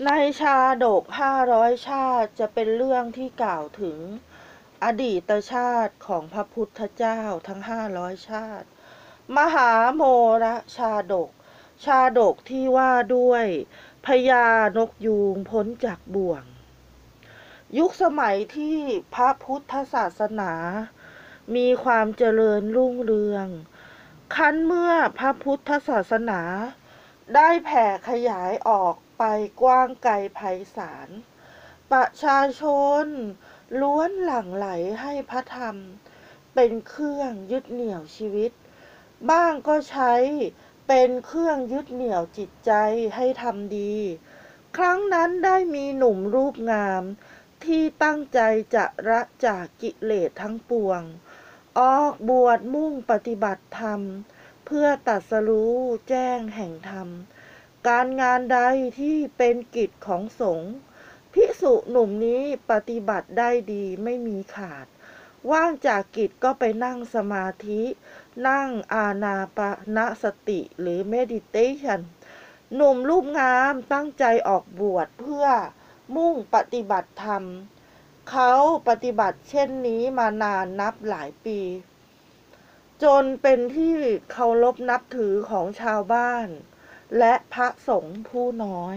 ในชาดก500 ชาติจะเป็นเรื่องที่กล่าวถึงอดีตชาติของพระพุทธเจ้าทั้ง500 ชาติมหาโมระชาดกที่ว่าด้วยพญานกยูงพ้นจากบ่วงยุคสมัยที่พระพุทธศาสนามีความเจริญรุ่งเรืองคันเมื่อพระพุทธศาสนาได้แผ่ขยายออกไปกว้างไกลไพศาลประชาชนล้วนหลั่งไหลให้พระธรรมเป็นเครื่องยึดเหนี่ยวชีวิตบ้างก็ใช้เป็นเครื่องยึดเหนี่ยวจิตใจให้ทำดีครั้งนั้นได้มีหนุ่มรูปงามที่ตั้งใจจะละจากกิเลสทั้งปวงออกบวชมุ่งปฏิบัติธรรมเพื่อตรัสรู้แจ้งแห่งธรรมการงานใดที่เป็นกิจของสงฆ์ภิกษุหนุ่มนี้ปฏิบัติได้ดีไม่มีขาดว่างจากกิจก็ไปนั่งสมาธินั่งอานาปานสติหรือ meditation หนุ่มรูปงามตั้งใจออกบวชเพื่อมุ่งปฏิบัติธรรมเขาปฏิบัติเช่นนี้มานานนับหลายปีจนเป็นที่เคารพนับถือของชาวบ้านและพระสงฆ์ผู้น้อย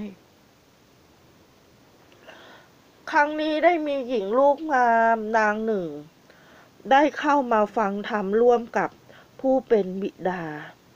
ครั้งนี้ได้มีหญิงรูปงามนางหนึ่งได้เข้ามาฟังธรรมร่วมกับผู้เป็นบิดา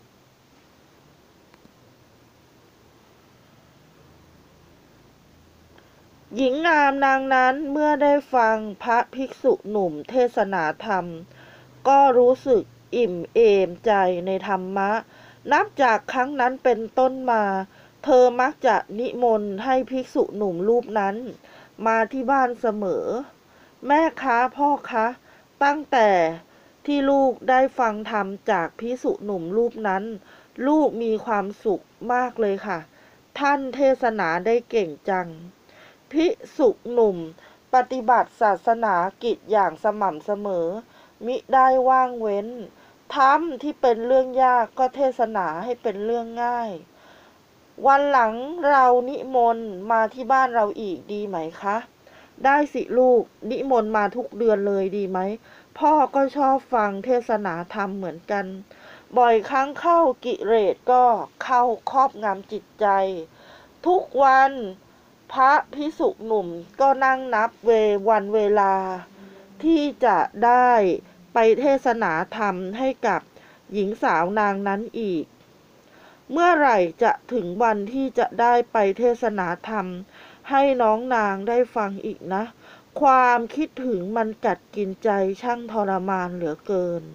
หญิงงามนางนั้นเมื่อได้ฟังพระภิกษุหนุ่มเทศนาธรรมก็รู้สึกอิ่มเอมใจในธรรมะนับจากครั้งนั้นเป็นต้นมาเธอมักจะนิมนต์ให้ภิกษุหนุ่มรูปนั้นมาที่บ้านเสมอแม่ค้าพ่อค้าตั้งแต่ที่ลูกได้ฟังธรรมจากภิกษุหนุ่มรูปนั้นลูกมีความสุขมากเลยค่ะท่านเทศนาได้เก่งจังภิกษุหนุ่มปฏิบัติศาสนากิจอย่างสม่ำเสมอมิได้ว่างเว้นธรรมที่เป็นเรื่องยากก็เทศนาให้เป็นเรื่องง่ายวันหลังเรานิมนต์มาที่บ้านเราอีกดีไหมคะได้สิลูกนิมนต์มาทุกเดือนเลยดีไหมพ่อก็ชอบฟังเทศนาธรรมเหมือนกันบ่อยครั้งเข้ากิเลสก็เข้าครอบงำจิตใจทุกวันพระภิกษุหนุ่มก็นั่งนับวันเวลาที่จะได้ไปเทศนาธรรมให้กับหญิงสาวนางนั้นอีกเมื่อไหร่จะถึงวันที่จะได้ไปเทศนาธรรมให้น้องนางได้ฟังอีกนะความคิดถึงมันกัดกินใจช่างทรมานเหลือเกิน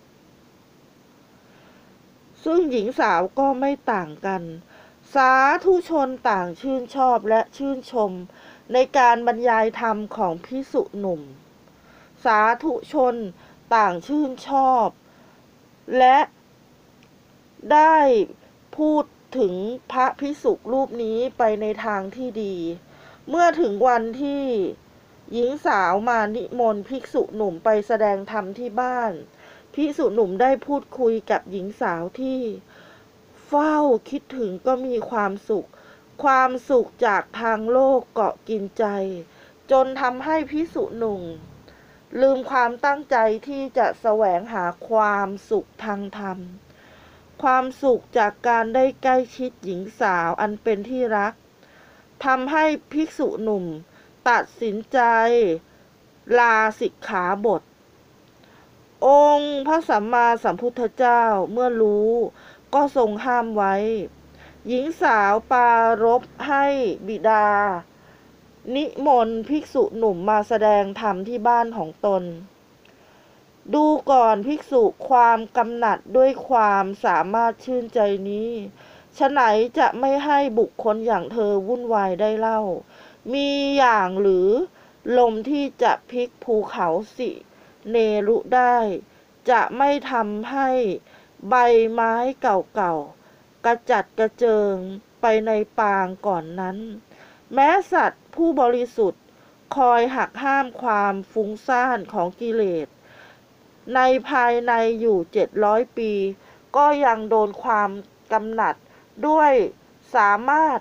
ซึ่งหญิงสาวก็ไม่ต่างกันสาธุชนต่างชื่นชอบและชื่นชมในการบรรยายธรรมของภิกษุหนุ่มสาธุชนต่างชื่นชอบและได้พูดถึงพระภิกษุรูปนี้ไปในทางที่ดีเมื่อถึงวันที่หญิงสาวมานิมนต์ภิกษุหนุ่มไปแสดงธรรมที่บ้านภิกษุหนุ่มได้พูดคุยกับหญิงสาวที่เฝ้าคิดถึงก็มีความสุขจากทางโลกเกาะกินใจจนทำให้ภิกษุหนุ่มลืมความตั้งใจที่จะแสวงหาความสุขทางธรรมความสุขจากการได้ใกล้ชิดหญิงสาวอันเป็นที่รักทำให้ภิกษุหนุ่มตัดสินใจลาสิกขาบทองค์พระสัมมาสัมพุทธเจ้าเมื่อรู้ก็ทรงห้ามไว้หญิงสาวปรารภให้บิดานิมนต์ภิกษุหนุ่มมาแสดงธรรมที่บ้านของตนดูก่อนภิกษุความกำหนัดด้วยความสามารถชื่นใจนี้ฉะไหนจะไม่ให้บุคคลอย่างเธอวุ่นวายได้เล่ามีอย่างหรือลมที่จะพลิกภูเขาสิเนรุได้จะไม่ทำให้ใบไม้เก่าๆกระจัดกระเจิงไปในปางก่อนนั้นแม้สัตว์ผู้บริสุทธิ์คอยหักห้ามความฟุ้งซ่านของกิเลสในภายในอยู่700 ปีก็ยังโดนความกำหนัดด้วยสามารถ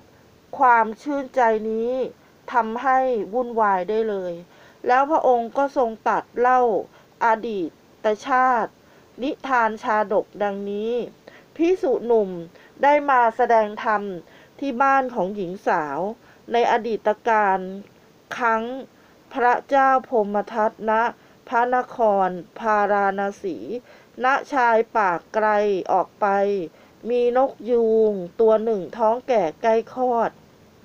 ความชื่นใจนี้ทำให้วุ่นวายได้เลยแล้วพระองค์ก็ทรงตรัสเล่าอดีตชาตินิทานชาดกดังนี้ภิกษุหนุ่มได้มาแสดงธรรมที่บ้านของหญิงสาวในอดีตการครั้งพระเจ้าพรหมทัตณพระนครพาราณสีณชายป่าไกลออกไปมีนกยูงตัวหนึ่งท้องแก่ใกล้คลอด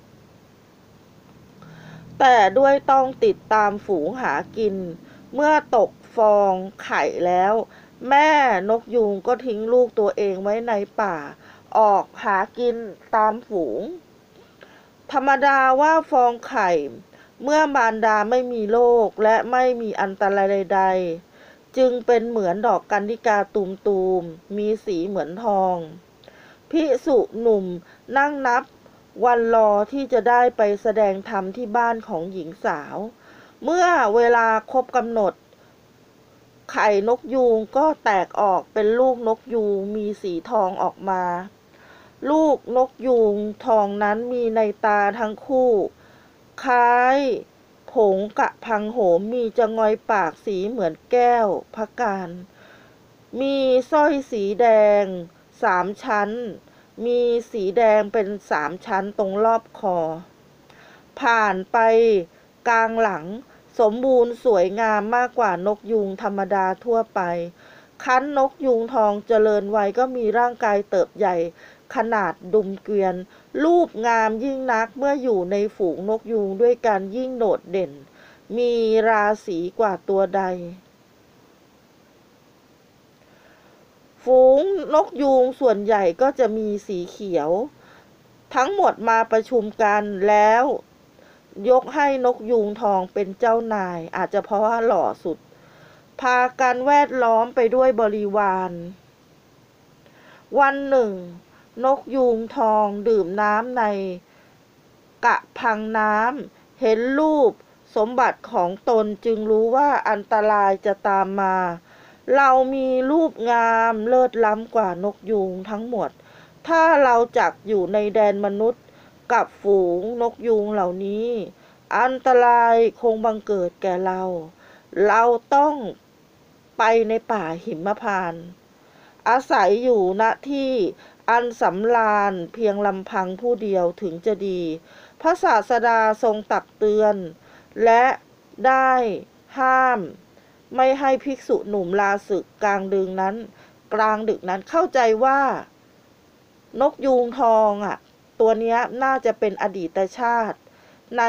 แต่ด้วยต้องติดตามฝูงหากินเมื่อตกฟองไข่แล้วแม่นกยูงก็ทิ้งลูกตัวเองไว้ในป่าออกหากินตามฝูงธรรมดาว่าฟองไข่เมื่อมารดาไม่มีโรคและไม่มีอันตรายใดๆจึงเป็นเหมือนดอกกันธิกาตูมๆมีสีเหมือนทองภิกษุหนุ่มนั่งนับวันรอที่จะได้ไปแสดงธรรมที่บ้านของหญิงสาวเมื่อเวลาครบกำหนดไข่นกยูงก็แตกออกเป็นลูกนกยูงมีสีทองออกมาลูกนกยูงทองนั้นมีในตาทั้งคู่คล้ายผงกะพังโหมมีจะงอยปากสีเหมือนแก้วพระการมีสร้อยสีแดง3 ชั้นมีสีแดงเป็น3 ชั้นตรงรอบคอผ่านไปกลางหลังสมบูรณ์สวยงามมากกว่านกยูงธรรมดาทั่วไปคั้นนกยูงทองเจริญวัยก็มีร่างกายเติบใหญ่ขนาดดุมเกวียนรูปงามยิ่งนักเมื่ออยู่ในฝูงนกยูงด้วยกันยิ่งโดดเด่นมีราศีกว่าตัวใดฝูงนกยูงส่วนใหญ่ก็จะมีสีเขียวทั้งหมดมาประชุมกันแล้วยกให้นกยูงทองเป็นเจ้านายอาจจะเพราะว่าหล่อสุดพากันแวดล้อมไปด้วยบริวารวันหนึ่งนกยูงทองดื่มน้ำในกะพังน้ำเห็นรูปสมบัติของตนจึงรู้ว่าอันตรายจะตามมาเรามีรูปงามเลิศล้ำกว่านกยูงทั้งหมดถ้าเราจักอยู่ในแดนมนุษย์กับฝูงนกยูงเหล่านี้อันตรายคงบังเกิดแก่เราต้องไปในป่าหิมพานต์อาศัยอยู่ณที่อันสำราญเพียงลำพังผู้เดียวถึงจะดีพระศาสดาทรงตักเตือนและได้ห้ามไม่ให้ภิกษุหนุ่มลาศึกกลางดึกนั้นเข้าใจว่านกยูงทองตัวนี้น่าจะเป็นอดีตชาติใน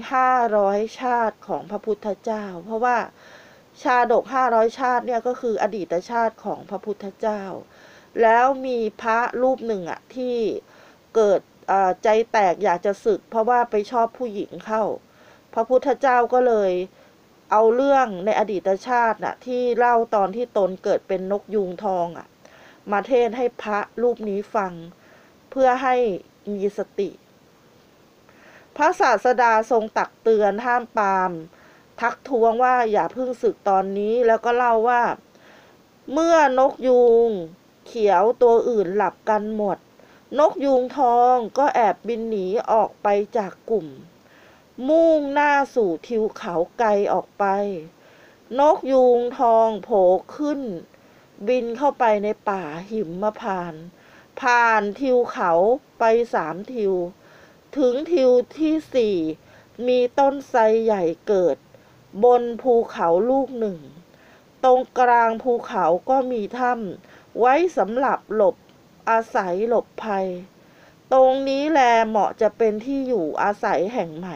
500 ชาติของพระพุทธเจ้าเพราะว่าชาดก500 ชาติเนี่ยก็คืออดีตชาติของพระพุทธเจ้าแล้วมีพระรูปหนึ่งที่เกิดใจแตกอยากจะสึกเพราะว่าไปชอบผู้หญิงเข้าพระพุทธเจ้าก็เลยเอาเรื่องในอดีตชาติที่เล่าตอนที่ตนเกิดเป็นนกยูงทองมาเทศให้พระรูปนี้ฟังเพื่อให้มีสติพระศาสดาทรงตักเตือนห้ามปรามทักท้วงว่าอย่าเพิ่งสึกตอนนี้แล้วก็เล่าว่าเมื่อนกยูงเขียวตัวอื่นหลับกันหมดนกยูงทองก็แอบบินหนีออกไปจากกลุ่มมุ่งหน้าสู่ทิวเขาไกลออกไปนกยูงทองโผล่ขึ้นบินเข้าไปในป่าหิมพานต์ผ่านทิวเขาไป3 ทิวถึงทิวที่ 4มีต้นไทรใหญ่เกิดบนภูเขาลูกหนึ่งตรงกลางภูเขาก็มีถ้ำไว้สำหรับหลบอาศัยหลบภัยตรงนี้แลเหมาะจะเป็นที่อยู่อาศัยแห่งใหม่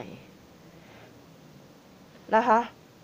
นะคะ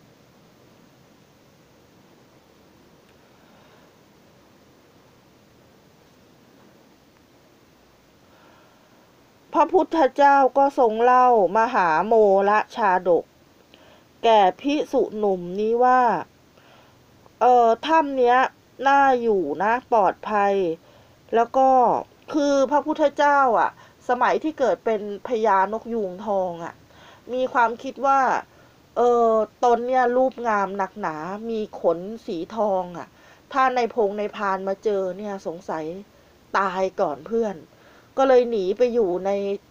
พระพุทธเจ้าก็ทรงเล่ามหาโมลชาดกแก่ภิกษุหนุ่มนี้ว่าถ้ำเนี้ยน่าอยู่นะปลอดภัยแล้วก็คือพระพุทธเจ้าสมัยที่เกิดเป็นพญานกยูงทองมีความคิดว่าตนเนี่ยรูปงามหนักหนามีขนสีทองถ้าในพงในพานมาเจอเนี่ยสงสัยตายก่อนเพื่อนก็เลยหนีไปอยู่ใน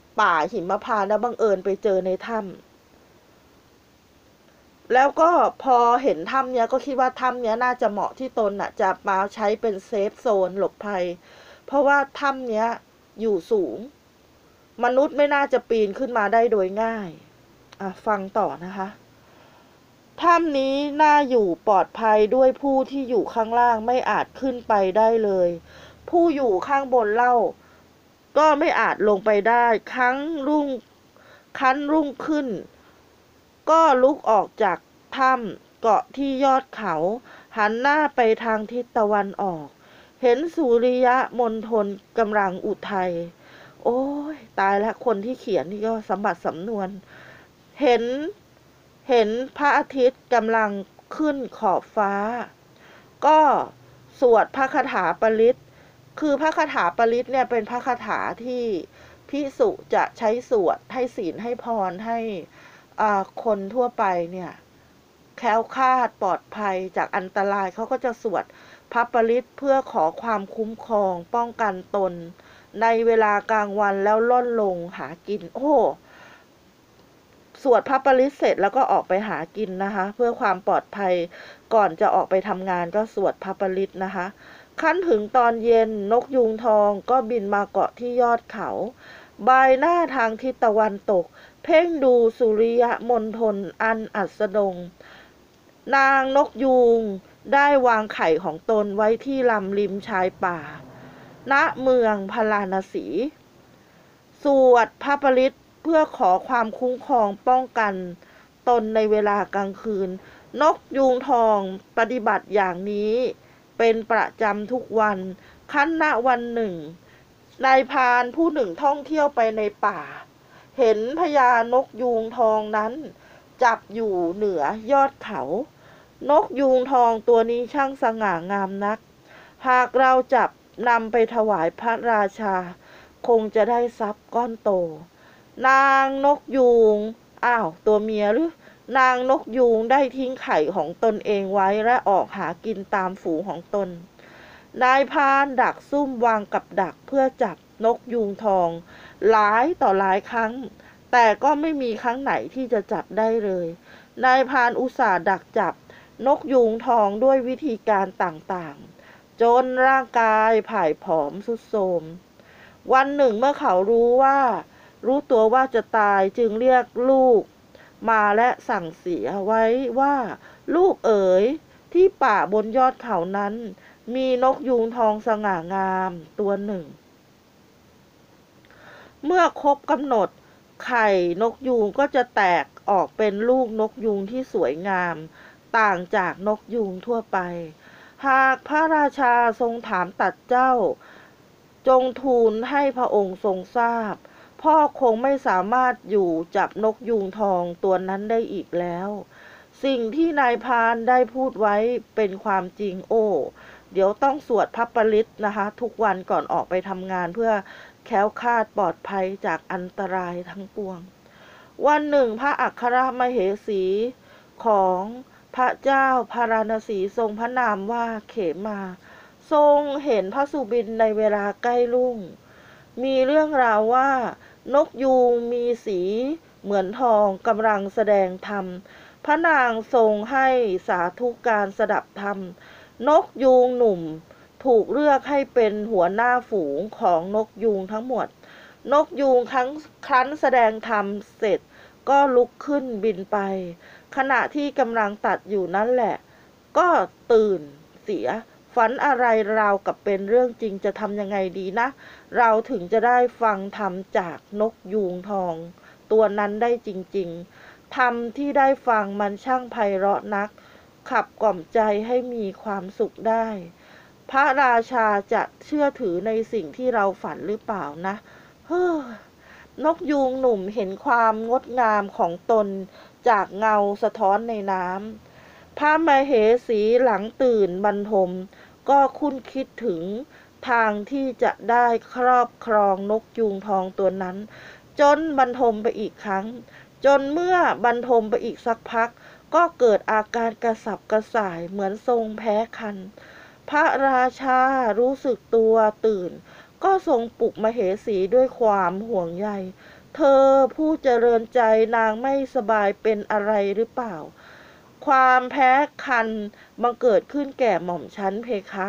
ป่าหิมพานต์แล้วบังเอิญไปเจอในถ้ำแล้วก็พอเห็นถ้ำเนี้ยก็คิดว่าถ้ำเนี้ยน่าจะเหมาะที่ตนจะมาใช้เป็นเซฟโซนหลบภัยเพราะว่าถ้ำเนี้ยอยู่สูงมนุษย์ไม่น่าจะปีนขึ้นมาได้โดยง่ายฟังต่อนะคะถ้ำนี้น่าอยู่ปลอดภัยด้วยผู้ที่อยู่ข้างล่างไม่อาจขึ้นไปได้เลยผู้อยู่ข้างบนเล่าก็ไม่อาจลงไปได้ครั้นรุ่งขึ้นก็ลุกออกจากถ้ำเกาะที่ยอดเขาหันหน้าไปทางทิศตะวันออกเห็นสุริยมณฑลกำลังอุทัยโอ้ยตายแล้วคนที่เขียนนี่ก็สมบัติสำนวนเห็นพระอาทิตย์กำลังขึ้นขอบฟ้าก็สวดพระคาถาปริตคือพระคาถาปริตเนี่ยเป็นพระคาถาที่ภิกษุจะใช้สวดให้ศีลให้พรให้คนทั่วไปเนี่ยแคล้วคลาดปลอดภัยจากอันตรายเขาก็จะสวดพระปริตเพื่อขอความคุ้มครองป้องกันตนในเวลากลางวันแล้วล่อนลงหากินโอ้สวดพระปริตเสร็จแล้วก็ออกไปหากินนะคะเพื่อความปลอดภัยก่อนจะออกไปทำงานก็สวดพระปริตนะคะขั้นถึงตอนเย็นนกยูงทองก็บินมาเกาะที่ยอดเขาบายหน้าทางทิศตะวันตกเพ่งดูสุริยมณฑลอันอัสดงนางนกยูงได้วางไข่ของตนไว้ที่ลำริมชายป่าณเมืองพาราณสีสวดพระปริตเพื่อขอความคุ้มครองป้องกันตนในเวลากลางคืนนกยูงทองปฏิบัติอย่างนี้เป็นประจำทุกวันขั้นณวันหนึ่งนายพรานผู้หนึ่งท่องเที่ยวไปในป่าเห็นพญานกยูงทองนั้นจับอยู่เหนือยอดเขานกยูงทองตัวนี้ช่างสง่างามนักหากเราจับนำไปถวายพระราชาคงจะได้ทรัพย์ก้อนโตนางนกยูงตัวเมียหรือนางนกยูงได้ทิ้งไข่ของตนเองไว้และออกหากินตามฝูงของตนนายพรานดักซุ่มวางกับดักเพื่อจับนกยูงทองหลายต่อหลายครั้งแต่ก็ไม่มีครั้งไหนที่จะจับได้เลยนายพรานอุตส่าห์ดักจับนกยูงทองด้วยวิธีการต่างๆจนร่างกายผ่ายผอมทรุดโทรมวันหนึ่งเมื่อเขารู้ตัวว่าจะตายจึงเรียกลูกมาและสั่งเสียไว้ว่าลูกเอ๋ยที่ป่าบนยอดเขานั้นมีนกยูงทองสง่างามตัวหนึ่งเมื่อครบกำหนดไข่นกยูงก็จะแตกออกเป็นลูกนกยูงที่สวยงามต่างจากนกยูงทั่วไปหากพระราชาทรงถามตัดเจ้าจงทูลให้พระองค์ทรงทราบพ่อคงไม่สามารถอยู่จับนกยูงทองตัวนั้นได้อีกแล้วสิ่งที่นายพรานได้พูดไว้เป็นความจริงเดี๋ยวต้องสวดพระปริตนะคะทุกวันก่อนออกไปทำงานเพื่อแคล้วคลาดปลอดภัยจากอันตรายทั้งปวงวันหนึ่งพระอัครมเหสีของพระเจ้าพาราณสีทรงพระนามว่าเขมาทรงเห็นพระสุบินในเวลาใกล้รุ่งมีเรื่องราวว่านกยูงมีสีเหมือนทองกำลังแสดงธรรมพระนางทรงให้สาธุการสดับธรรมนกยูงหนุ่มถูกเลือกให้เป็นหัวหน้าฝูงของนกยูงทั้งหมดนกยูงครั้นแสดงธรรมเสร็จก็ลุกขึ้นบินไปขณะที่กำลังตัดอยู่นั่นแหละก็ตื่นเสียฝันอะไรราวกับเป็นเรื่องจริงจะทำยังไงดีนะเราถึงจะได้ฟังธรรมจากนกยูงทองตัวนั้นได้จริงๆธรรมที่ได้ฟังมันช่างไพเราะนักขับกล่อมใจให้มีความสุขได้พระราชาจะเชื่อถือในสิ่งที่เราฝันหรือเปล่านะนกยูงหนุ่มเห็นความงดงามของตนจากเงาสะท้อนในน้ำพระมเหสีหลังตื่นบรรทมก็คุ้นคิดถึงทางที่จะได้ครอบครองนกยูงทองตัวนั้นจนบรรทมไปอีกครั้งจนเมื่อบรรทมไปอีกสักพักก็เกิดอาการกระสับกระส่ายเหมือนทรงแพ้คันพระราชารู้สึกตัวตื่นก็ทรงปลุกมเหสีด้วยความห่วงใยเธอผู้เจริญใจนางไม่สบายเป็นอะไรหรือเปล่าความแพ้คันบังเกิดขึ้นแก่หม่อมฉันเพคะ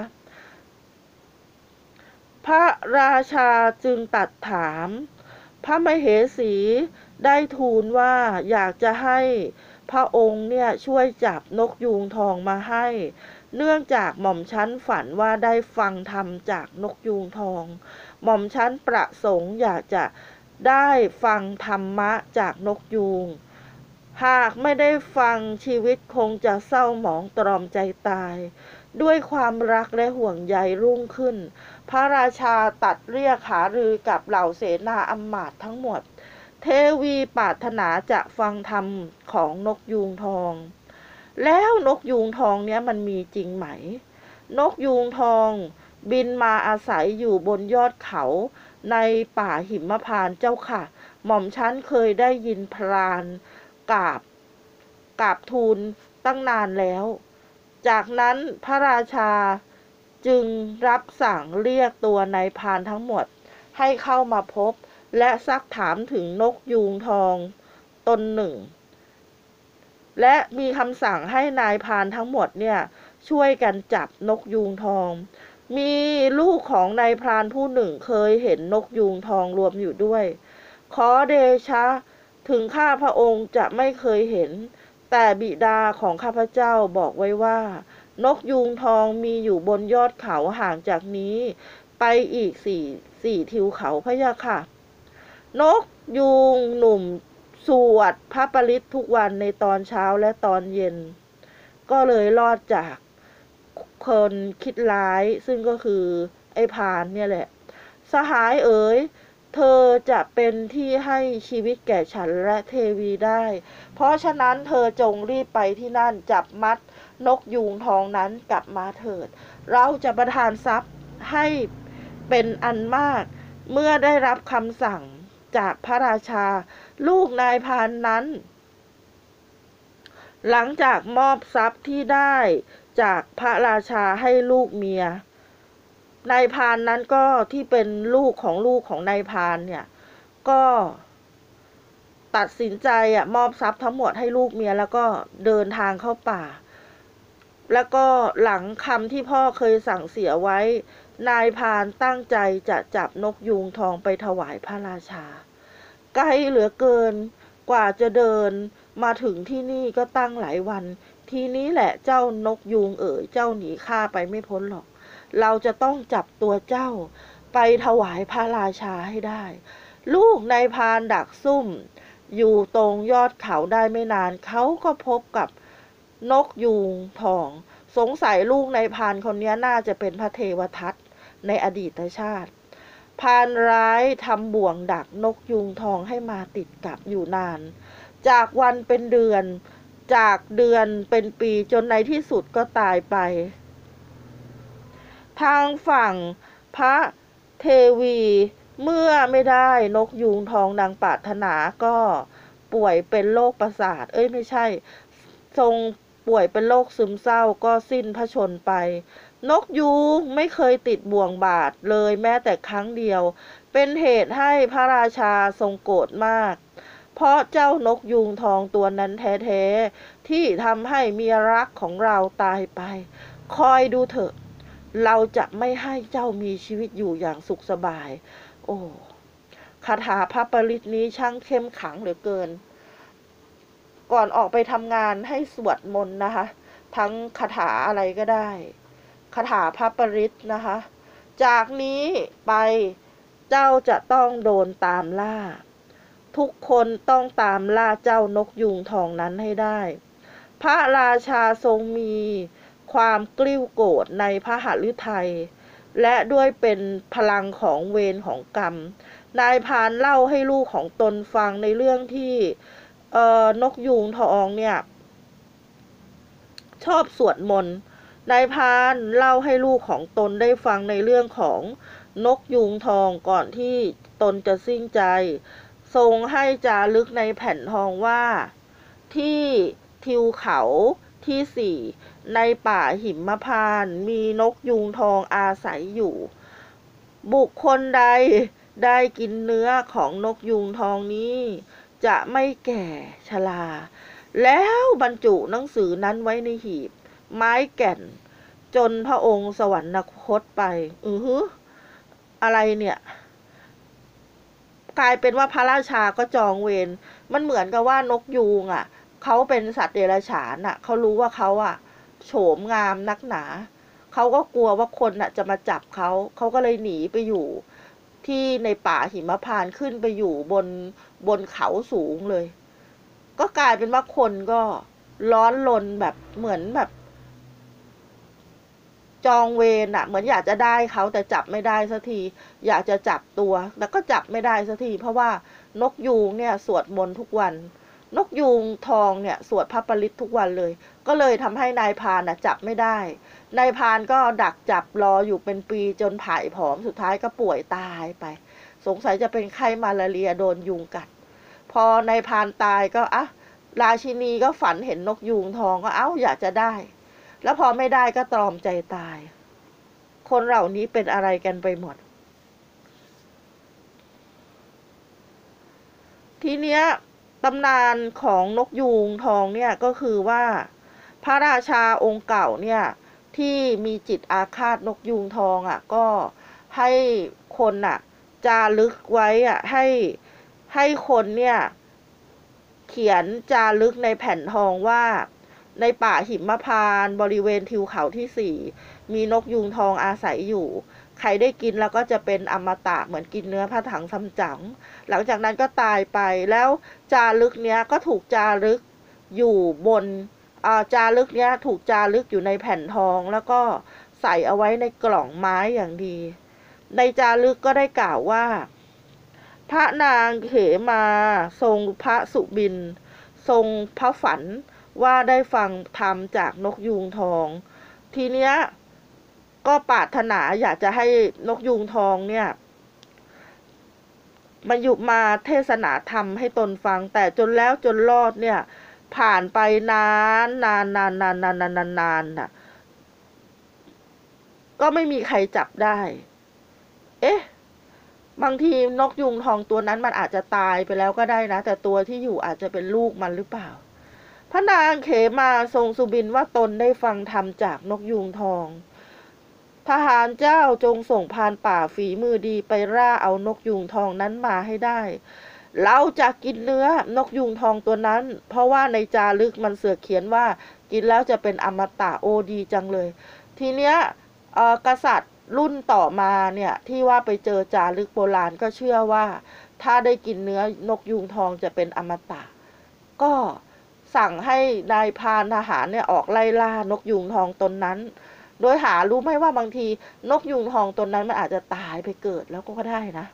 พระราชาจึงตรัสถามพระมเหสีได้ทูลว่าอยากจะให้พระองค์เนี่ยช่วยจับนกยูงทองมาให้เนื่องจากหม่อมฉันฝันว่าได้ฟังธรรมจากนกยูงทองหม่อมฉันประสงค์อยากจะได้ฟังธรรมะจากนกยูงหากไม่ได้ฟังชีวิตคงจะเศร้าหมองตรอมใจตายด้วยความรักและห่วงใยรุ่งขึ้นพระราชาตัดเรียกหารือกับเหล่าเสนาอำมาตย์ทั้งหมดเทวีปรารถนาจะฟังธรรมของนกยูงทองแล้วนกยูงทองเนี้ยมันมีจริงไหมนกยูงทองบินมาอาศัยอยู่บนยอดเขาในป่าหิมพานต์เจ้าค่ะหม่อมฉันเคยได้ยินพรานกราบทูลตั้งนานแล้วจากนั้นพระราชาจึงรับสั่งเรียกตัวนายพรานทั้งหมดให้เข้ามาพบและซักถามถึงนกยูงทองตนหนึ่งและมีคำสั่งให้นายพรานทั้งหมดเนี่ยช่วยกันจับนกยูงทองมีลูกของนายพรานผู้หนึ่งเคยเห็นนกยูงทองรวมอยู่ด้วยขอเดชะถึงข้าพระองค์จะไม่เคยเห็นแต่บิดาของข้าพเจ้าบอกไว้ว่านกยูงทองมีอยู่บนยอดเขาห่างจากนี้ไปอีกสี่ทิวเขาพะยะค่ะนกยูงหนุ่มสวดพระปริตทุกวันในตอนเช้าและตอนเย็นก็เลยรอดจากคนคิดร้ายซึ่งก็คือไอ้พรานเนี่ยแหละสหายเอ๋ยเธอจะเป็นที่ให้ชีวิตแก่ฉันและเทวีได้เพราะฉะนั้นเธอจงรีบไปที่นั่นจับมัดนกยูงทองนั้นกลับมาเถิดเราจะประทานทรัพย์ให้เป็นอันมากเมื่อได้รับคำสั่งจากพระราชาลูกนายพรานนั้นหลังจากมอบทรัพย์ที่ได้จากพระราชาให้ลูกเมียนายพรานนั้นก็ที่เป็นลูกของนายพรานเนี่ยก็ตัดสินใจมอบทรัพย์ทั้งหมดให้ลูกเมียแล้วก็เดินทางเข้าป่าแล้วก็หลังคำที่พ่อเคยสั่งเสียไว้นายพรานตั้งใจจะจับนกยูงทองไปถวายพระราชาไกลเหลือเกินกว่าจะเดินมาถึงที่นี่ก็ตั้งหลายวันทีนี้แหละเจ้านกยูงเจ้าหนีข้าไปไม่พ้นหรอกเราจะต้องจับตัวเจ้าไปถวายพระราชาให้ได้ลูกนายพรานดักซุ่มอยู่ตรงยอดเขาได้ไม่นานเขาก็พบกับนกยูงทองสงสัยลูกนายพรานคนนี้น่าจะเป็นพระเทวทัตในอดีตชาติพรานร้ายทำบ่วงดักนกยูงทองให้มาติดกับอยู่นานจากวันเป็นเดือนจากเดือนเป็นปีจนในที่สุดก็ตายไปทางฝั่งพระเทวีเมื่อไม่ได้นกยูงทองดังปรารถนาก็ป่วยเป็นโรคประสาทไม่ใช่ทรงป่วยเป็นโรคซึมเศร้าก็สิ้นพระชนม์ไปนกยูงไม่เคยติดบ่วงบาทเลยแม้แต่ครั้งเดียวเป็นเหตุให้พระราชาทรงโกรธมากเพราะเจ้านกยูงทองตัวนั้นแท้ๆที่ทำให้เมียรักของเราตายไปคอยดูเถอะเราจะไม่ให้เจ้ามีชีวิตอยู่อย่างสุขสบายโอ้คาถาพระปริตนี้ช่างเข้มขลังเหลือเกินก่อนออกไปทำงานให้สวดมนต์นะคะทั้งคาถาอะไรก็ได้คาถาพระปริตนะคะจากนี้ไปเจ้าจะต้องโดนตามล่าทุกคนต้องตามล่าเจ้านกยูงทองนั้นให้ได้พระราชาทรงมีความกลิ้วโกรธในพระหฤทัยและด้วยเป็นพลังของเวรของกรรมนายพรานเล่าให้ลูกของตนฟังในเรื่องที่นกยูงทองเนี่ยชอบสวดมนต์นายพรานเล่าให้ลูกของตนได้ฟังในเรื่องของนกยูงทองก่อนที่ตนจะสิ้นใจทรงให้จารึกในแผ่นทองว่าที่ทิวเขาที่4ในป่าหิมพานต์มีนกยูงทองอาศัยอยู่บุคคลใดได้กินเนื้อของนกยูงทองนี้จะไม่แก่ชราแล้วบรรจุหนังสือนั้นไว้ในหีบไม้แก่นจนพระองค์สวรรคตไปอะไรเนี่ยกลายเป็นว่าพระราชาก็จองเวรมันเหมือนกับว่านกยูงอ่ะเขาเป็นสัตว์เดรัจฉานอ่ะเขารู้ว่าเขาอ่ะโฉมงามนักหนาเขาก็กลัวว่าคนอ่ะจะมาจับเขาก็เลยหนีไปอยู่ที่ในป่าหิมพานต์ขึ้นไปอยู่บนเขาสูงเลยก็กลายเป็นว่าคนก็ร้อนรนแบบเหมือนแบบจองเวรอะเหมือนอยากจะได้เขาแต่จับไม่ได้สักทีอยากจะจับตัวแต่ก็จับไม่ได้สักทีเพราะว่านกยูงเนี่ยสวดมนต์ทุกวันนกยูงทองเนี่ยสวดพระปริตทุกวันเลยก็เลยทำให้นายพรานจับไม่ได้นายพรานก็ดักจับรออยู่เป็นปีจนผายผอมสุดท้ายก็ป่วยตายไปสงสัยจะเป็นไข้มาลาเรียโดนยุงกัดพอนายพรานตายก็ราชินีก็ฝันเห็นนกยูงทองก็อยากจะได้แล้วพอไม่ได้ก็ตรอมใจตายคนเหล่านี้เป็นอะไรกันไปหมดทีเนี้ยตำนานของนกยูงทองเนี่ยก็คือว่าพระราชาองค์เก่าเนี่ยที่มีจิตอาฆาตนกยูงทองก็ให้คนจารึกไว้ให้คนเนี่ยเขียนจารึกในแผ่นทองว่าในป่าหิมพานต์บริเวณทิวเขาที่4มีนกยูงทองอาศัยอยู่ใครได้กินแล้วก็จะเป็นอมตะเหมือนกินเนื้อพระถังซัมจั๋งหลังจากนั้นก็ตายไปแล้วจารึกเนี้ยก็ถูกจารึกอยู่บนจารึกเนี้ยถูกจารึกอยู่ในแผ่นทองแล้วก็ใส่เอาไว้ในกล่องไม้อย่างดีในจารึกก็ได้กล่าวว่าพระนางเขมาทรงพระสุบินทรงพระฝันว่าได้ฟังธรรมจากนกยูงทองทีเนี้ยก็ปรารถนาอยากจะให้นกยูงทองเนี่ยมาเทศนาธรรมให้ตนฟังแต่จนแล้วจนรอดเนี่ยผ่านไปนานก็ไม่มีใครจับได้บางทีนกยูงทองตัวนั้นมันอาจจะตายไปแล้วก็ได้นะแต่ตัวที่อยู่อาจจะเป็นลูกมันหรือเปล่าพระนางเขมาทรงสุบินว่าตนได้ฟังธรรมจากนกยูงทองทหารเจ้าจงส่งพรานป่าฝีมือดีไปล่าเอานกยูงทองนั้นมาให้ได้เราจะกินเนื้อนกยูงทองตัวนั้นเพราะว่าในจารึกมันเสือกเขียนว่ากินแล้วจะเป็นอมตะโอดีจังเลยทีเนี้ยกษัตริย์รุ่นต่อมาเนี่ยที่ว่าไปเจอจารึกโบราณก็เชื่อว่าถ้าได้กินเนื้อนกยูงทองจะเป็นอมตะก็สั่งให้นายพรานทหารเนี่ยออกไล่ล่านกยูงทองตนนั้นโดยหารู้ไหมว่าบางทีนกยูงทองตนนั้นมันอาจจะตายไปเกิดแล้วก็ได้นะ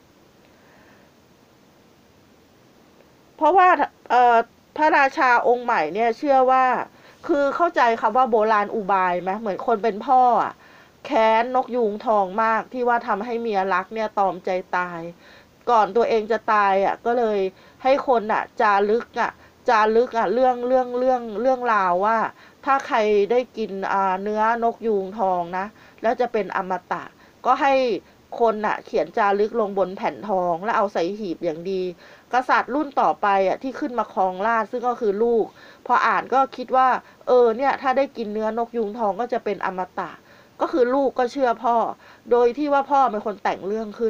เพราะว่าพระราชาองค์ใหม่เนี่ยเชื่อว่าคือเข้าใจคำว่าโบราณอุบายไหมเหมือนคนเป็นพ่อแค้นนกยูงทองมากที่ว่าทำให้เมียรักเนี่ยตอมใจตายก่อนตัวเองจะตายก็เลยให้คนจารึกเรื่องราวว่าถ้าใครได้กินเนื้อนกยูงทองนะแล้วจะเป็นอมตะก็ให้คนเขียนจารึกลงบนแผ่นทองแล้วเอาใส่หีบอย่างดีกษัตริย์รุ่นต่อไปที่ขึ้นมาครองราชย์ซึ่งก็คือลูกพออ่านก็คิดว่าเนี่ยถ้าได้กินเนื้อนกยูงทองก็จะเป็นอมตะก็คือลูกก็เชื่อพ่อโดยที่ว่าพ่อเป็นคนแต่งเรื่องขึ้น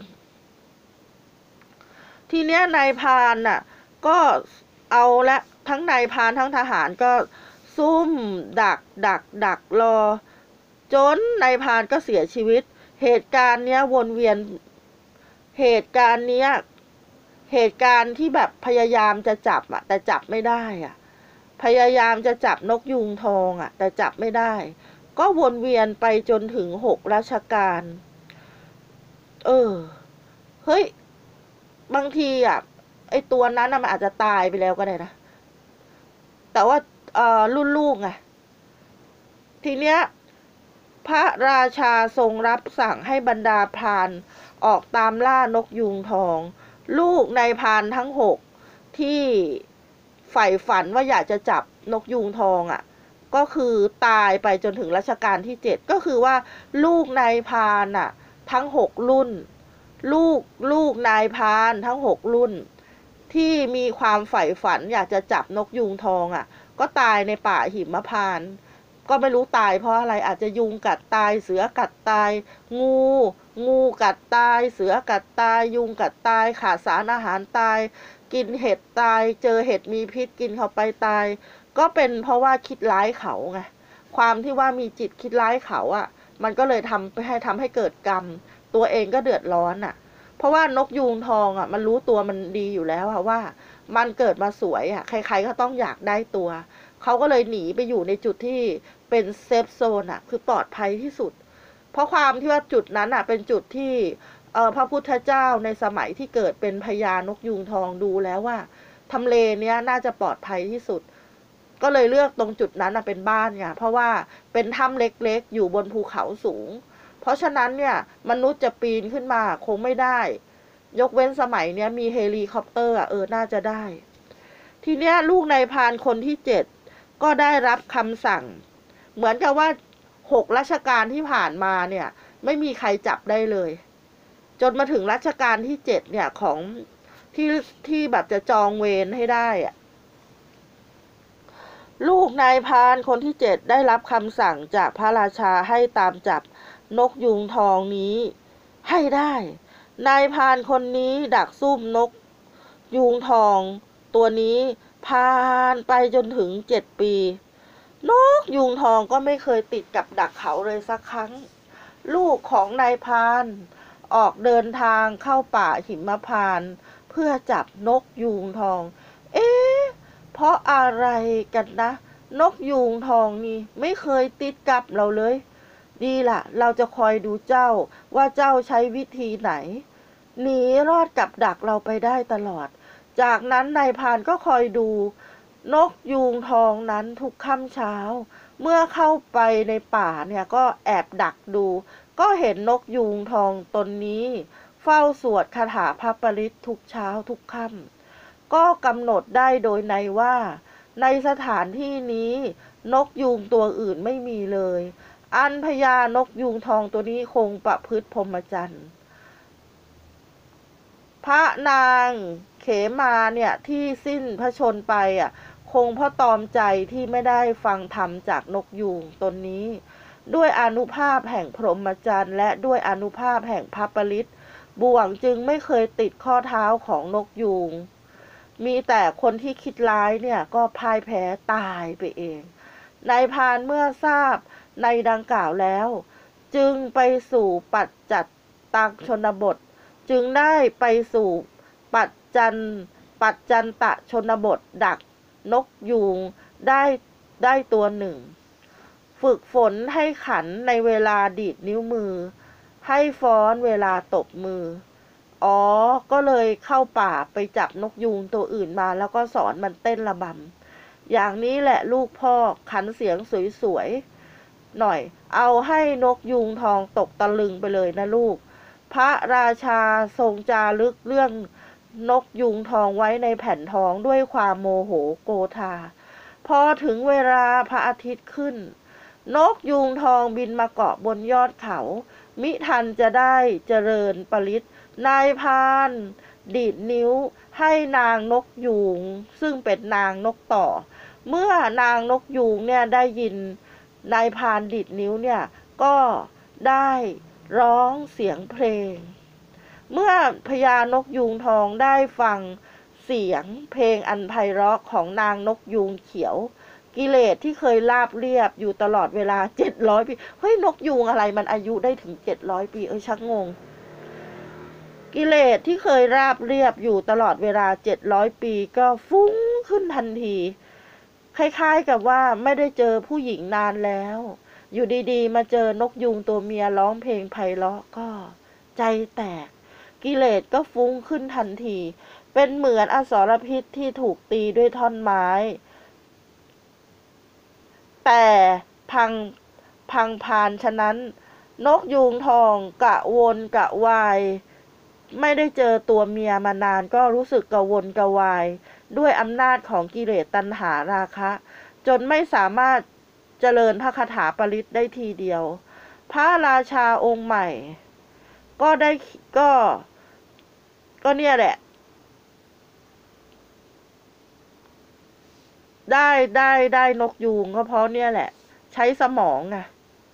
ทีเนี้ยนายพรานก็เอาละทั้งนายพรานทั้งทหารก็ซุ่มดักรอจนนายพรานก็เสียชีวิตเหตุการณ์เนี้ยวนเวียนเหตุการณ์ที่แบบพยายามจะจับแต่จับไม่ได้พยายามจะจับนกยูงทองแต่จับไม่ได้ก็วนเวียนไปจนถึง6รัชกาลเฮ้ยบางทีไอตัวนั้นมันอาจจะตายไปแล้วก็ได้นะแต่ว่ารุ่นลูกไงทีเนี้ยพระราชาทรงรับสั่งให้บรรดาพรานออกตามล่านกยูงทองลูกนายพรานทั้ง6ที่ใฝ่ฝันว่าอยากจะจับนกยูงทองก็คือตายไปจนถึงรัชกาลที่7ก็คือว่าลูกนายพรานทั้ง6รุ่นลูกลูกนายพรานทั้ง6 รุ่นที่มีความใฝ่ฝันอยากจะจับนกยูงทองก็ตายในป่าหิมพานต์ก็ไม่รู้ตายเพราะอะไรอาจจะยุงกัดตายเสือกัดตายงูกัดตายเสือกัดตายยุงกัดตายขาดสารอาหารตายกินเห็ดตายเจอเห็ดมีพิษกินเข้าไปตายก็เป็นเพราะว่าคิดร้ายเขาไงความที่ว่ามีจิตคิดร้ายเขามันก็เลยทำให้เกิดกรรมตัวเองก็เดือดร้อนเพราะว่านกยูงทองมันรู้ตัวมันดีอยู่แล้วว่ามันเกิดมาสวยใครๆก็ต้องอยากได้ตัวเขาก็เลยหนีไปอยู่ในจุดที่เป็นเซฟโซนคือปลอดภัยที่สุดเพราะความที่ว่าจุดนั้นเป็นจุดที่พระพุทธเจ้าในสมัยที่เกิดเป็นพญานกยูงทองดูแล้วว่าทำเลเนี้ยน่าจะปลอดภัยที่สุดก็เลยเลือกตรงจุดนั้นเป็นบ้านไงเพราะว่าเป็นถ้ำเล็กๆอยู่บนภูเขาสูงเพราะฉะนั้นเนี่ยมนุษย์จะปีนขึ้นมาคงไม่ได้ยกเว้นสมัยเนี้ยมีเฮลิคอปเตอร์น่าจะได้ทีเนี้ยลูกนายพรานคนที่7ก็ได้รับคำสั่งเหมือนกับว่า6 รัชกาลที่ผ่านมาเนี่ยไม่มีใครจับได้เลยจนมาถึงรัชกาลที่7เนี่ยของที่แบบจะจองเวรให้ได้ลูกนายพรานคนที่7ได้รับคำสั่งจากพระราชาให้ตามจับนกยูงทองนี้ให้ได้นายพรานคนนี้ดักซุ่มนกยูงทองตัวนี้ผ่านไปจนถึง7 ปีนกยูงทองก็ไม่เคยติดกับดักเขาเลยสักครั้งลูกของนายพรานออกเดินทางเข้าป่าหิมพานต์เพื่อจับนกยูงทองเพราะอะไรกันนะนกยูงทองนี่ไม่เคยติดกับเราเลยดีล่ะเราจะคอยดูเจ้าว่าเจ้าใช้วิธีไหนหนีรอดกับดักเราไปได้ตลอดจากนั้นนายพรานก็คอยดูนกยูงทองนั้นทุกค่ำเช้าเมื่อเข้าไปในป่าเนี่ยก็แอบดักดูก็เห็นนกยูงทองตนนี้เฝ้าสวดคาถาพระปริตรทุกเช้าทุกค่ำก็กำหนดได้โดยในว่าในสถานที่นี้นกยูงตัวอื่นไม่มีเลยอันพญานกยูงทองตัวนี้คงประพฤติพรหมจรรย์พระนางเขมาเนี่ยที่สิ้นพระชนไปคงเพราะตอมใจที่ไม่ได้ฟังธรรมจากนกยูงตนนี้ด้วยอานุภาพแห่งพรหมจรรย์และด้วยอานุภาพแห่งพระปริตรบ่วงจึงไม่เคยติดข้อเท้าของนกยูงมีแต่คนที่คิดร้ายเนี่ยก็พ่ายแพ้ตายไปเองนายพรานเมื่อทราบในดังกล่าวแล้วจึงไปสู่ปัจจันตชนบทจึงได้ไปสู่ปัจจันตชนบทดักนกยูงได้ตัวหนึ่งฝึกฝนให้ขันในเวลาดีดนิ้วมือให้ฟ้อนเวลาตบมือก็เลยเข้าป่าไปจับนกยูงตัวอื่นมาแล้วก็สอนมันเต้นระบำอย่างนี้แหละลูกพ่อขันเสียงสวยๆหน่อยเอาให้นกยูงทองตกตะลึงไปเลยนะลูกพระราชาทรงจารึกเรื่องนกยูงทองไว้ในแผ่นทองด้วยความโมโหโกธาพอถึงเวลาพระอาทิตย์ขึ้นนกยูงทองบินมาเกาะบนยอดเขามิทันจะได้เจริญปริตนายพรานดีดนิ้วให้นางนกยูงซึ่งเป็นนางนกต่อเมื่อนางนกยูงเนี่ยได้ยินนายพรานดีดนิ้วเนี่ยก็ได้ร้องเสียงเพลงเมื่อพญานกยูงทองได้ฟังเสียงเพลงอันไพเราะของนางนกยูงเขียวกิเลสที่เคยราบเรียบอยู่ตลอดเวลา700 ปีเฮ้ยนกยูงอะไรมันอายุได้ถึง700 ปีชักงงกิเลสที่เคยราบเรียบอยู่ตลอดเวลา700 ปีก็ฟุ้งขึ้นทันทีคล้ายๆกับว่าไม่ได้เจอผู้หญิงนานแล้วอยู่ดีๆมาเจอนกยูงตัวเมียร้องเพลงไพเราะก็ใจแตกกิเลสก็ฟุ้งขึ้นทันทีเป็นเหมือนอสรพิษที่ถูกตีด้วยท่อนไม้แต่พังพานฉะนั้นนกยูงทองกะวนกะวายไม่ได้เจอตัวเมียมานานก็รู้สึกกระวนกระวายด้วยอำนาจของกิเลสตัณหาราคะจนไม่สามารถเจริญพระคาถาปริตรได้ทีเดียวพระราชาองค์ใหม่ก็ได้ก็เนี่ยแหละได้นกยูงก็เพราะเนี่ยแหละใช้สมองไง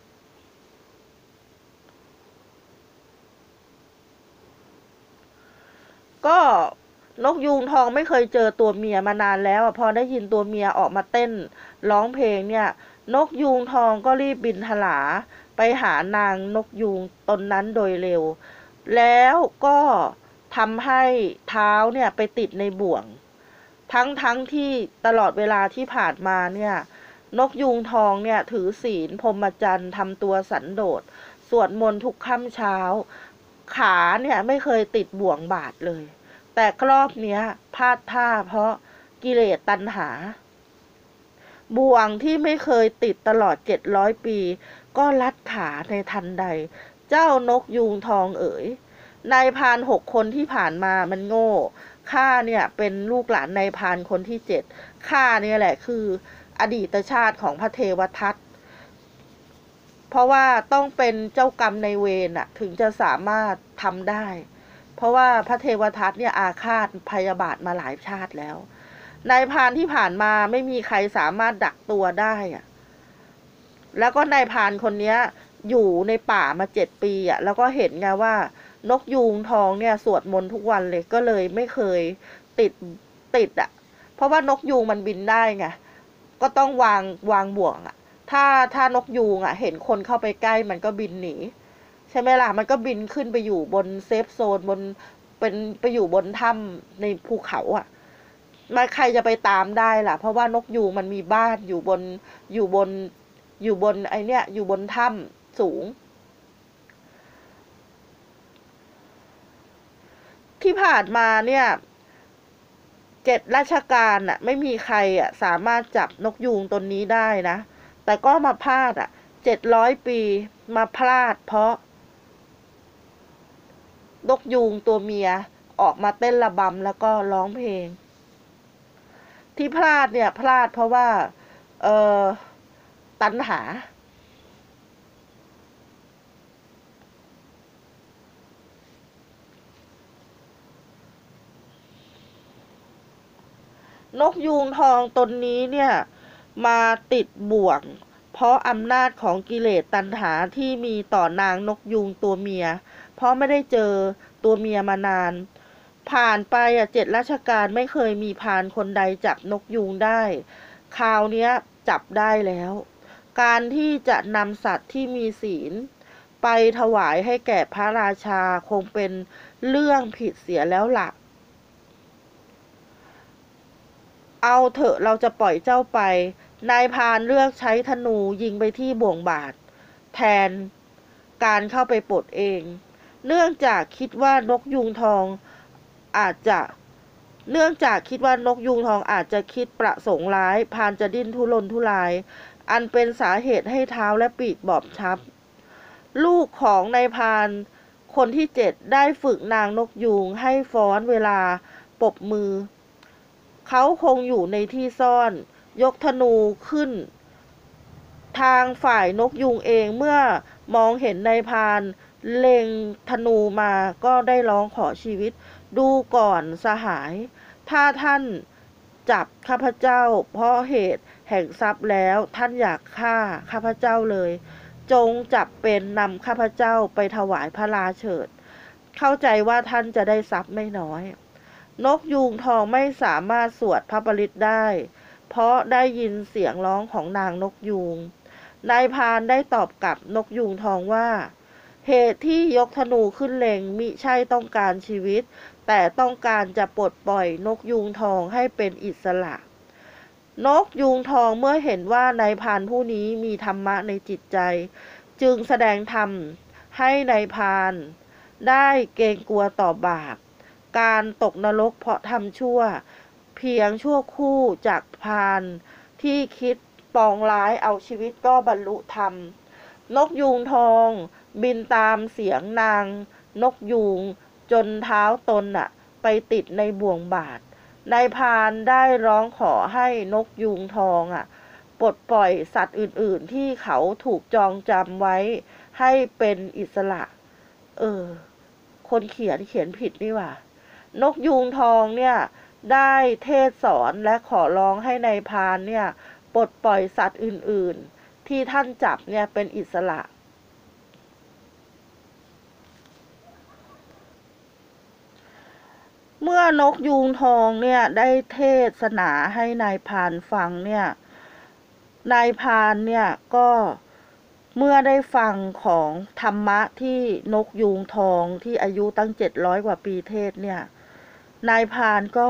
ก็นกยูงทองไม่เคยเจอตัวเมียมานานแล้วพอได้ยินตัวเมียออกมาเต้นร้องเพลงเนี่ยนกยูงทองก็รีบบินทลาไปหานางนกยูงตนนั้นโดยเร็วแล้วก็ทำให้เท้าเนี่ยไปติดในบ่วงทั้งที่ตลอดเวลาที่ผ่านมาเนี่ยนกยูงทองเนี่ยถือศีลพรหมจรรย์ทำตัวสันโดษสวดมนต์ทุกค่ำเช้าขาเนี่ยไม่เคยติดบ่วงบาดเลยแต่รอบเนี้ยพลาดท่าเพราะกิเลสตัณหาบ่วงที่ไม่เคยติดตลอด700 ปีก็ลัดขาในทันใดเจ้านกยูงทองเอ๋ยนายพราน6 คนที่ผ่านมามันโง่ข้าเนี่ยเป็นลูกหลานนายพรานคนที่7ข้าเนี่ยแหละคืออดีตชาติของพระเทวทัตเพราะว่าต้องเป็นเจ้ากรรมนายเวรถึงจะสามารถทำได้เพราะว่าพระเทวทัตเนี่ยอาฆาตพยาบาทมาหลายชาติแล้วนายพรานที่ผ่านมาไม่มีใครสามารถดักตัวได้แล้วก็นายพรานคนนี้อยู่ในป่ามา7 ปีแล้วก็เห็นไงว่านกยูงทองเนี่ยสวดมนต์ทุกวันเลยก็เลยไม่เคยติดเพราะว่านกยูงมันบินได้ไงก็ต้องวางบ่วงถ้านกยูงเห็นคนเข้าไปใกล้มันก็บินหนีใช่ไหมล่ะมันก็บินขึ้นไปอยู่บนเซฟโซนไปอยู่บนถ้ำในภูเขามาใครจะไปตามได้ล่ะเพราะว่านกยูงมันมีบ้านอยู่บนไอเนี้ยอยู่บนถ้ำสูงที่ผ่านมาเนี่ย7 ราชการไม่มีใครสามารถจับนกยูงตนนี้ได้นะแต่ก็มาพลาด700 ปีมาพลาดเพราะนกยูงตัวเมียออกมาเต้นระบำแล้วก็ร้องเพลงที่พลาดเนี่ยพลาดเพราะว่าตัณหานกยูงทองตนนี้เนี่ยมาติดบ่วงเพราะอำนาจของกิเลสตัณหาที่มีต่อนางนกยูงตัวเมียเพราะไม่ได้เจอตัวเมียมานานผ่านไป7 ราชการไม่เคยมีพรานคนใดจับนกยูงได้คราวนี้จับได้แล้วการที่จะนำสัตว์ที่มีศีลไปถวายให้แก่พระราชาคงเป็นเรื่องผิดเสียแล้วล่ะเอาเถอะเราจะปล่อยเจ้าไปนายพรานเลือกใช้ธนูยิงไปที่บ่วงบาทแทนการเข้าไปปลดเองเนื่องจากคิดว่านกยูงทองอาจจะคิดประสงค์ร้ายพรานจะดิ้นทุรนทุรายอันเป็นสาเหตุให้เท้าและปีกบอบช้ำลูกของนายพรานคนที่7ได้ฝึกนางนกยูงให้ฟ้อนเวลาปรบมือเขาคงอยู่ในที่ซ่อนยกธนูขึ้นทางฝ่ายนกยูงเองเมื่อมองเห็นนายพรานเล็งธนูมาก็ได้ร้องขอชีวิตดูก่อนสหายถ้าท่านจับข้าพเจ้าเพราะเหตุแห่งทรัพย์แล้วท่านอยากฆ่าข้าพเจ้าเลยจงจับเป็นนำข้าพเจ้าไปถวายพระราเฉิดเข้าใจว่าท่านจะได้ทรัพย์ไม่น้อยนกยูงทองไม่สามารถสวดพระปริตได้เพราะได้ยินเสียงร้องของนางนกยูงนายพรานได้ตอบกับนกยูงทองว่าเหตุที่ยกธนูขึ้นเล็งมิใช่ต้องการชีวิตแต่ต้องการจะปลดปล่อยนกยูงทองให้เป็นอิสระนกยูงทองเมื่อเห็นว่านายพรานผู้นี้มีธรรมะในจิตใจจึงแสดงธรรมให้นายพรานได้เกรงกลัวต่อบาปการตกนรกเพราะทำชั่วเพียงชั่วคู่จากพรานที่คิดปองร้ายเอาชีวิตก็บรรลุธรรมนกยูงทองบินตามเสียงนางนกยูงจนเท้าตนไปติดในบ่วงบาทนายพรานได้ร้องขอให้นกยูงทองปลดปล่อยสัตว์อื่นๆที่เขาถูกจองจำไว้ให้เป็นอิสระคนเขียนผิดนี่หว่านกยูงทองเนี่ยได้เทศสอนและขอร้องให้นายพรานเนี่ยปลดปล่อยสัตว์อื่นๆที่ท่านจับเนี่ยเป็นอิสระ เมื่อนกยูงทองเนี่ยได้เทศนาให้นายพรานฟังเนี่ยนายพรานเนี่ยก็เมื่อได้ฟังของธรรมะที่นกยูงทองที่อายุตั้ง700 กว่าปีเทศเนี่ยนายพรานก็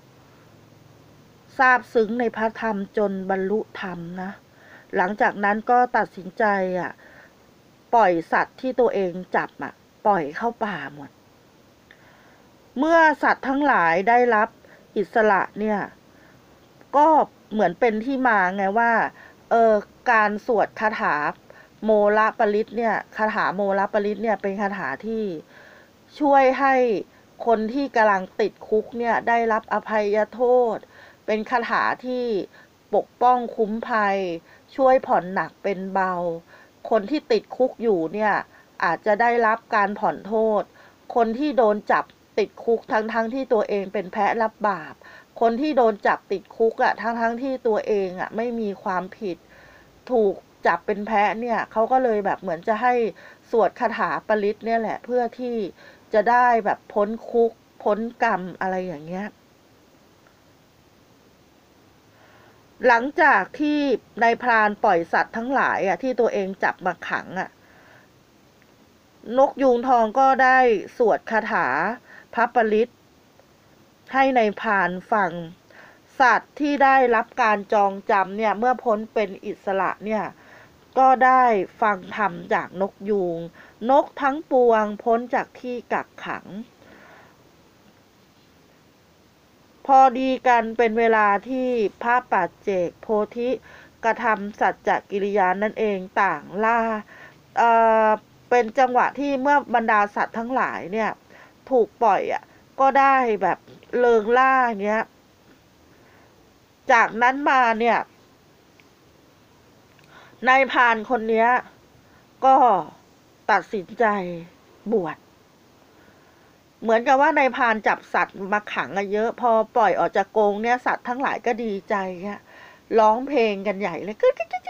ซาบซึ้งในพระธรรมจนบรรลุธรรมนะหลังจากนั้นก็ตัดสินใจปล่อยสัตว์ที่ตัวเองจับปล่อยเข้าป่าหมดเมื่อสัตว์ทั้งหลายได้รับอิสระเนี่ยก็เหมือนเป็นที่มาไงว่าการสวดคาถาโมละปริตเนี่ยคาถาโมละปริตเนี่ยเป็นคาถาที่ช่วยให้คนที่กำลังติดคุกเนี่ยได้รับอภัยโทษเป็นคาถาที่ปกป้องคุ้มภัยช่วยผ่อนหนักเป็นเบาคนที่ติดคุกอยู่เนี่ยอาจจะได้รับการผ่อนโทษคนที่โดนจับติดคุกทั้งที่ตัวเองเป็นแพะรับบาปคนที่โดนจับติดคุกทั้งที่ตัวเองไม่มีความผิดถูกจับเป็นแพะเนี่ยเขาก็เลยแบบเหมือนจะให้สวดคาถาปริตเนี่ยแหละเพื่อที่จะได้แบบพ้นคุกพ้นกรรมอะไรอย่างเงี้ยหลังจากที่นายพรานปล่อยสัตว์ทั้งหลายที่ตัวเองจับมาขังนกยูงทองก็ได้สวดคาถาพระปริตให้นายพรานฟังสัตว์ที่ได้รับการจองจำเนี่ยเมื่อพ้นเป็นอิสระเนี่ยก็ได้ฟังธรรมจากนกยูงนกทั้งปวงพ้นจากที่กักขังพอดีกันเป็นเวลาที่พระปัจเจกโพธิกระทำสัจจกิริยานั่นเองต่างล่าเป็นจังหวะที่เมื่อบรรดาสัตว์ทั้งหลายเนี่ยถูกปล่อยก็ได้แบบเริงล่าเงี้ยจากนั้นมาเนี่ยนายพรานคนนี้ก็ตัดสินใจบวชเหมือนกับว่านายพรานจับสัตว์มาขังเยอะพอปล่อยออกจากกรงเนี่ยสัตว์ทั้งหลายก็ดีใจร้องเพลงกันใหญ่เลย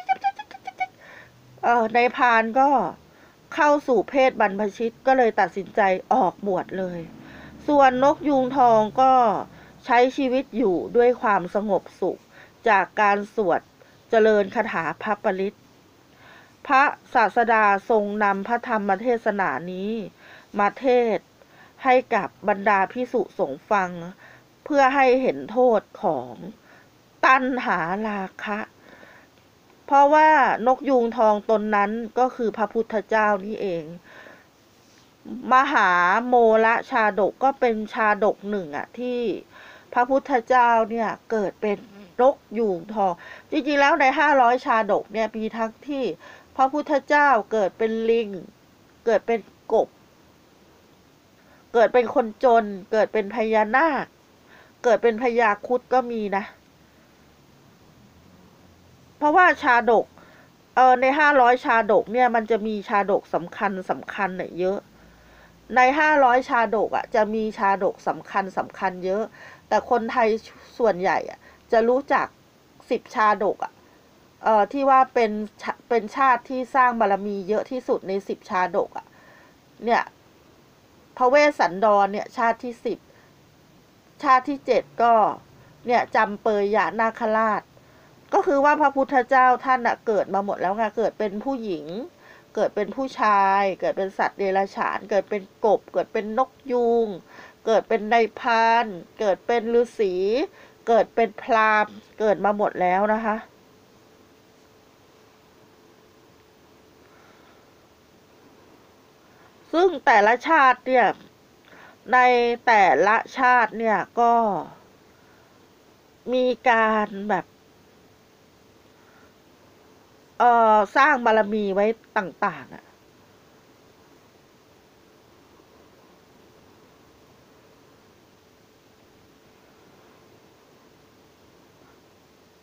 นายพรานก็เข้าสู่เพศบรรพชิตก็เลยตัดสินใจออกบวชเลยส่วนนกยูงทองก็ใช้ชีวิตอยู่ด้วยความสงบสุขจากการสวดเจริญคาถาพระปริตพระศาสดาทรงนำพระธรรมเทศนานี้มาเทศให้กับบรรดาภิกษุสงฆ์ฟังเพื่อให้เห็นโทษของตัณหาราคะเพราะว่านกยูงทองตนนั้นก็คือพระพุทธเจ้านี่เองมหาโมละชาดกก็เป็นชาดกหนึ่งที่พระพุทธเจ้าเนี่ยเกิดเป็นนกยูงทองจริงๆแล้วใน500ชาดกเนี่ยมีทั้งที่พระพุทธเจ้าเกิดเป็นลิงเกิดเป็นกบเกิดเป็นคนจนเกิดเป็นพญานาคเกิดเป็นพญาครุฑก็มีนะเพราะว่าชาดกใน500ชาดกเนี่ยมันจะมีชาดกสำคัญเยอะใน500ชาดกจะมีชาดกสำคัญเยอะแต่คนไทยส่วนใหญ่จะรู้จัก10ชาดกที่ว่าเป็นชาติที่สร้างบารมีเยอะที่สุดใน10ชาดกเนี่ยพระเวสสันดรเนี่ยชาติที่10ชาติที่7ก็เนี่ยจำเปยยะนาคราชก็คือว่าพระพุทธเจ้าท่านเกิดมาหมดแล้วไงเกิดเป็นผู้หญิงเกิดเป็นผู้ชายเกิดเป็นสัตว์เดรัจฉานเกิดเป็นกบเกิดเป็นนกยูงเกิดเป็นนายพรานเกิดเป็นฤาษีเกิดเป็นพราหมณ์เกิดมาหมดแล้วนะคะซึ่งแต่ละชาติเนี่ยในแต่ละชาติเนี่ยก็มีการแบบสร้างบารมีไว้ต่าง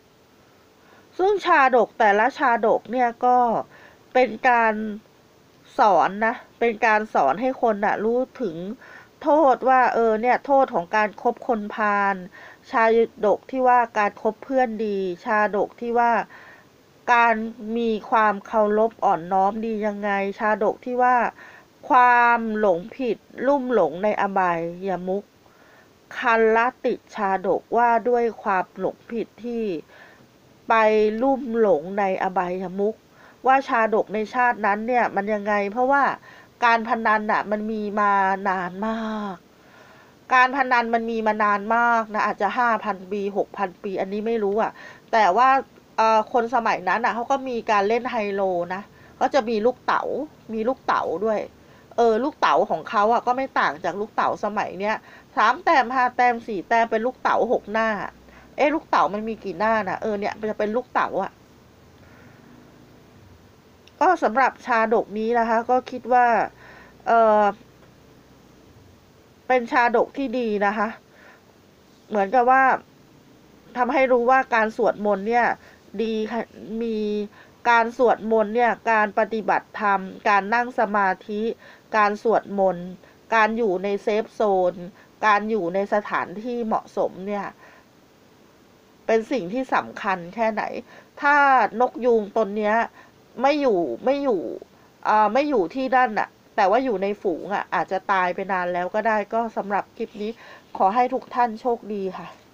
ซึ่งชาดกแต่ละชาดกเนี่ยก็เป็นการสอนนะเป็นการสอนให้คนน่ะรู้ถึงโทษว่าเนี่ยโทษของการคบคนพาลชาดกที่ว่าการคบเพื่อนดีชาดกที่ว่าการมีความเคารพอ่อนน้อมดียังไงชาดกที่ว่าความหลงผิดลุ่มหลงในอบายมุขคันลติชาดกว่าด้วยความหลงผิดที่ไปลุ่มหลงในอบายมุขว่าชาดกในชาตินั้นเนี่ยมันยังไงเพราะว่าการพนันน่ะมันมีมานานมากการพนันมันมีมานานมากนะอาจจะ5,000 ปี6,000 ปีอันนี้ไม่รู้อ่ะแต่ว่าคนสมัยนั้นอ่ะเขาก็มีการเล่นไฮโลนะก็จะมีลูกเต๋าด้วยลูกเต๋าของเขาอ่ะก็ไม่ต่างจากลูกเต๋าสมัยเนี้ย3 แต้ม5 แต้ม4 แต้มเป็นลูกเต๋า6 หน้าลูกเต๋ามันมีกี่หน้านะเนี่ยมันจะเป็นลูกเต๋าอ่ะก็สำหรับชาดกนี้นะคะก็คิดว่าเออเป็นชาดกที่ดีนะคะเหมือนกับว่าทำให้รู้ว่าการสวดมนต์เนี่ยดีค่ะมีการสวดมนต์เนี่ยการปฏิบัติธรรมการนั่งสมาธิการสวดมนต์การอยู่ในเซฟโซนการอยู่ในสถานที่เหมาะสมเนี่ยเป็นสิ่งที่สำคัญแค่ไหนถ้านกยูงตนเนี้ยไม่อยู่ที่นั่นน่ะแต่ว่าอยู่ในฝูงอ่ะอาจจะตายไปนานแล้วก็ได้ก็สำหรับคลิปนี้ขอให้ทุกท่านโชคดีค่ะ